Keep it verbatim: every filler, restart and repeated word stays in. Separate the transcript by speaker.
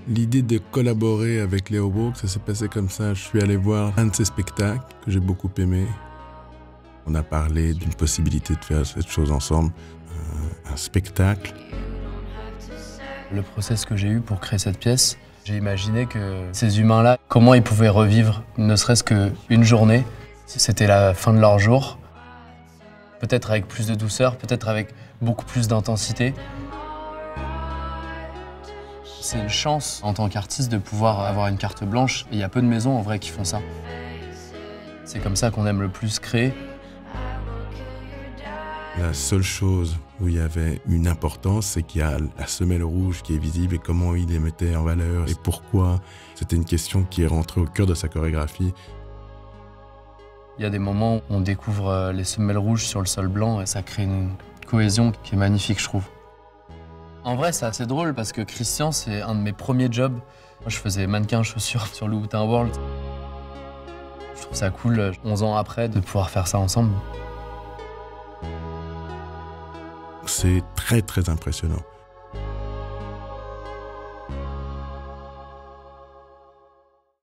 Speaker 1: L'idée de collaborer avec Léo Brook, ça s'est passé comme ça. Je suis allé voir un de ses spectacles que j'ai beaucoup aimé. On a parlé d'une possibilité de faire cette chose ensemble, un, un spectacle.
Speaker 2: Le process que j'ai eu pour créer cette pièce, j'ai imaginé que ces humains-là, comment ils pouvaient revivre, ne serait-ce qu'une journée, si c'était la fin de leur jour, peut-être avec plus de douceur, peut-être avec beaucoup plus d'intensité. C'est une chance en tant qu'artiste de pouvoir avoir une carte blanche. Et il y a peu de maisons en vrai qui font ça. C'est comme ça qu'on aime le plus créer.
Speaker 1: La seule chose où il y avait une importance, c'est qu'il y a la semelle rouge qui est visible et comment il les mettait en valeur et pourquoi. C'était une question qui est rentrée au cœur de sa chorégraphie.
Speaker 2: Il y a des moments où on découvre les semelles rouges sur le sol blanc et ça crée une cohésion qui est magnifique, je trouve. En vrai, c'est assez drôle parce que Christian, c'est un de mes premiers jobs. Moi, je faisais mannequin chaussures sur Louboutin World. Je trouve ça cool, onze ans après, de pouvoir faire ça ensemble.
Speaker 1: C'est très, très impressionnant.